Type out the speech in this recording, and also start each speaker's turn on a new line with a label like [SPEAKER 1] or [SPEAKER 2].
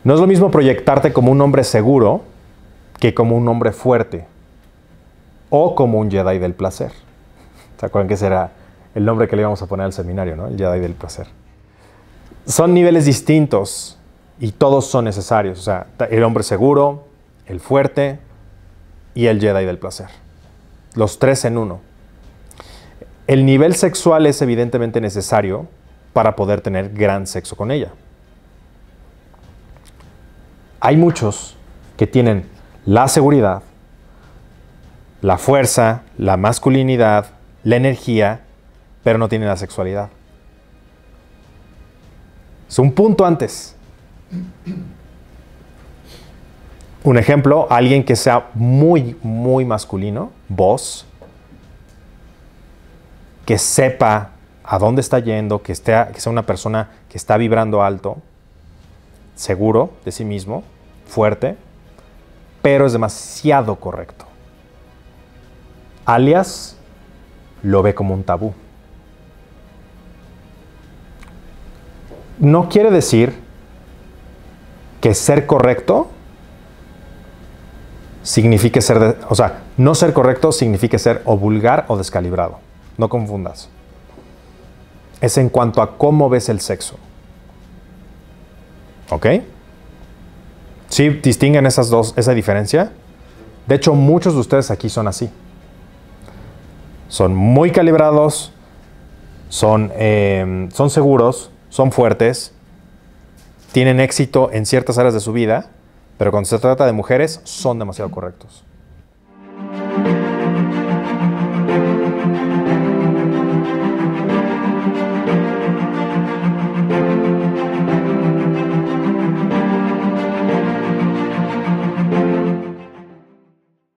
[SPEAKER 1] No es lo mismo proyectarte como un hombre seguro que como un hombre fuerte o como un Jedi del placer. ¿Se acuerdan que ese era el nombre que le íbamos a poner al seminario, ¿no? El Jedi del placer. Son niveles distintos y todos son necesarios. O sea, el hombre seguro, el fuerte y el Jedi del placer. Los tres en uno. El nivel sexual es evidentemente necesario para poder tener gran sexo con ella. Hay muchos que tienen la seguridad, la fuerza, la masculinidad, la energía, pero no tienen la sexualidad. Es un punto antes. Un ejemplo, alguien que sea muy, muy masculino, voz, que sepa a dónde está yendo, que sea una persona que está vibrando alto, seguro de sí mismo, fuerte, pero es demasiado correcto. Alias, lo ve como un tabú. No quiere decir que ser correcto signifique ser... o sea, no ser correcto signifique ser o vulgar o descalibrado. No confundas. Es en cuanto a cómo ves el sexo. ¿Ok? ¿Sí distinguen esas dos, esa diferencia? De hecho, muchos de ustedes aquí son así. Son muy calibrados, son seguros, son fuertes, tienen éxito en ciertas áreas de su vida, pero cuando se trata de mujeres, son demasiado correctos.